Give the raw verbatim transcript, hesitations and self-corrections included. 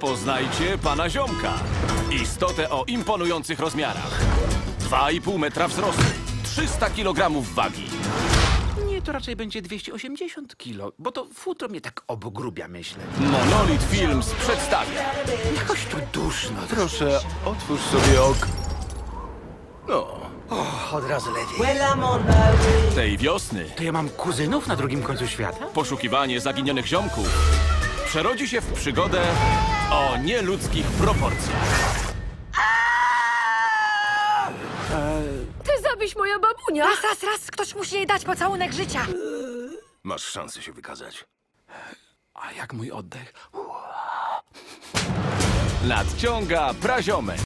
Poznajcie pana ziomka. Istotę o imponujących rozmiarach. dwa i pół metra wzrostu, trzysta kilogramów wagi. Nie, to raczej będzie dwieście osiemdziesiąt kilo, bo to futro mnie tak obgrubia, myślę. Monolith Films przedstawia. Jakoś tu duszno. Proszę, otwórz sobie ok. No, Od razu lepiej. Tej wiosny To ja mam kuzynów na drugim końcu świata? poszukiwanie zaginionych ziomków przerodzi się w przygodę o nieludzkich proporcjach. Ty zabiś moja babunia! Raz, raz, raz, ktoś musi jej dać pocałunek życia. masz szansę się wykazać. A jak mój oddech? Nadciąga praziomek.